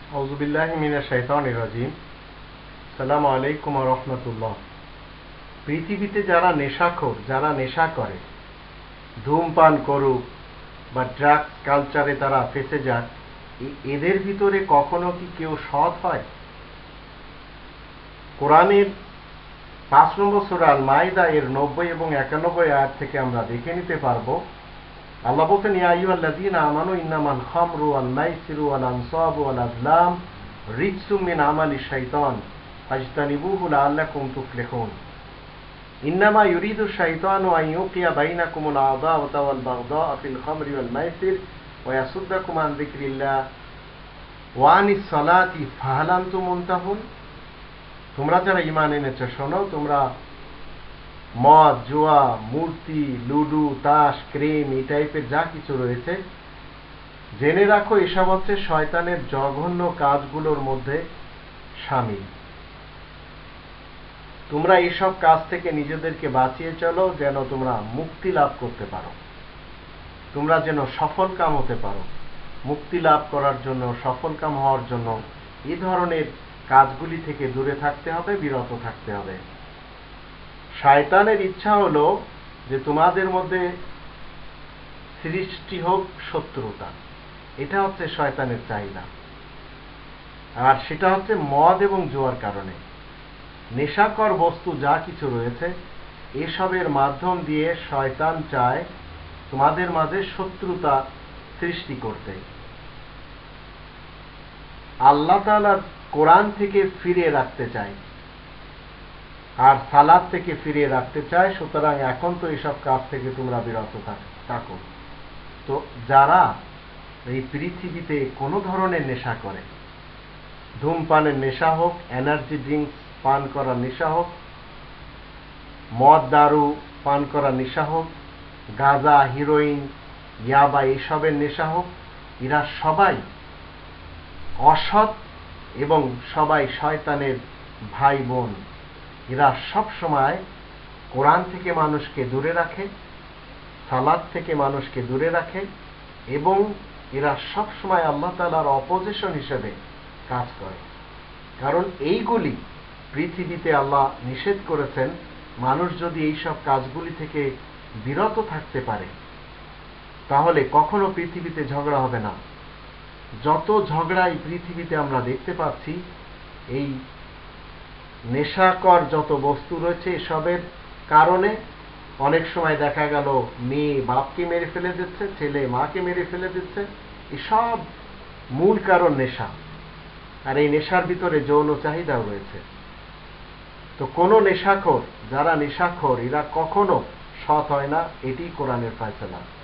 আউযুবিল্লাহি মিনাশ শাইতানির রাজিম। আসসালামু আলাইকুম ওয়া রাহমাতুল্লাহ। পৃথিবীতে যারা নেশাখোর, যারা নেশা করে, ধূমপান করুক বা ড্রাগস কালচারে তারা ফেসে যাক, এদের ভিতরে কখনো কি কেউ সৎ হয়? কোরআনের ৫ নম্বর সূরা আল মাইদা এর ৯০ এবং ৯১ আয়াত থেকে আমরা দেখে নিতে পারবো। আল্লাহ বলছেন, ইয়া আইয়ুহাল্লাযীনা আমানু ইন্নামাল খামরু ওয়াল মাইসিরু ওয়াল আনসাবু ওয়াল আজলাম রিজসুম মিন আমালিশ শাইতান ফাজতানিবুহু লাআল্লাকুম তুফলিহুন। ইন্নামা ইউরিদু শাইতানু আন ইউকিয়া বাইনাকুমুল আদাওয়াতা ওয়াল বাগদাআ ফিল খামরি ওয়াল মাইসির ওয়া ইয়াসুদ্দাকুম আন যিকরিল্লাহ ওয়া আনিস সালাতি ফাহাল আনতুম মুনতাহুন। তোমরা যারা ঈমান এনেছো শোনো, তোমরা মদ, জুয়া, মূর্তি, লুডু, তাস, ক্রেম এই টাইপের যা কিছু রয়েছে, জেনে রাখো এসব হচ্ছে শয়তানের জঘন্য কাজগুলোর মধ্যে শামিল। তোমরা এসব কাজ থেকে নিজেদেরকে বাঁচিয়ে চলো, যেন তোমরা মুক্তি লাভ করতে পারো, তোমরা যেন সফল কাম হতে পারো। মুক্তি লাভ করার জন্য, সফল কাম হওয়ার জন্য এই ধরনের কাজগুলি থেকে দূরে থাকতে হবে, বিরত থাকতে হবে। শয়তানের ইচ্ছা হলো যে তোমাদের মধ্যে সৃষ্টি হোক শত্রুতা। এটা হচ্ছে শয়তানের চাহিদা, আর সেটা হচ্ছে মদ এবং জুয়ার কারণে। নেশাকর বস্তু যা কিছু রয়েছে, এসবের মাধ্যম দিয়ে শয়তান চায় তোমাদের মাঝে শত্রুতা সৃষ্টি করতে। আল্লাহ তাআলার কোরআন থেকে ফিরিয়ে রাখতে চায় আর সালাত থেকে ফিরিয়ে রাখতে চায়। সুতরাং এখন তো এসব কাজ থেকে তোমরা বিরত থাকো। তো যারা এই পৃথিবীতে কোনো ধরনের নেশা করে, ধূমপানের নেশা হোক, এনার্জি ড্রিঙ্কস পান করার নেশা হোক, মদ দারু পান করার নেশা হোক, গাঁজা, হিরোইন, ইয়াবা এসবের নেশা হোক, এরা সবাই অসৎ এবং সবাই শয়তানের ভাই বোন। এরা সব সময় কোরআন থেকে মানুষকে দূরে রাখে, সালাত থেকে মানুষকে দূরে রাখে, এবং এরা সব সময় আল্লাহ তাআলার অপোজিশন হিসেবে কাজ করে। কারণ এইগুলি পৃথিবীতে আল্লাহ নিষেধ করেছেন। মানুষ যদি এইসব কাজগুলি থেকে বিরত থাকতে পারে, তাহলে কখনো পৃথিবীতে ঝগড়া হবে না। যত ঝগড়া এই পৃথিবীতে আমরা দেখতে পাচ্ছি, এই নেশাকর যত বস্তু রয়েছে এসবের কারণে অনেক সময় দেখা গেল মেয়ে বাপকে মেরে ফেলে দিচ্ছে, ছেলে মাকে মেরে ফেলে দিচ্ছে। এসব মূল কারণ নেশা, আর এই নেশার ভিতরে যৌন চাহিদাও রয়েছে। তো কোনো নেশাখোর, যারা নেশাখোর, এরা কখনো সৎ হয় না। এটি কোরআনের ফয়সালা।